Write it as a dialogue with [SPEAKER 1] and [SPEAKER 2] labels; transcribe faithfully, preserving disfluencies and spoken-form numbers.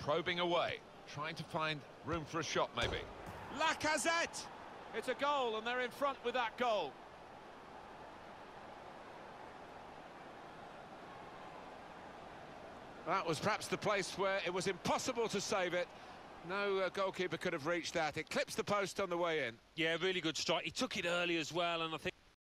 [SPEAKER 1] Probing away, trying to find room for a shot, maybe.
[SPEAKER 2] Lacazette! It's a goal, and they're in front with that goal. That was perhaps the place where it was impossible to save it. No uh, goalkeeper could have reached that. It clips the post on the way in.
[SPEAKER 3] Yeah, really good strike. He took it early as well, and I think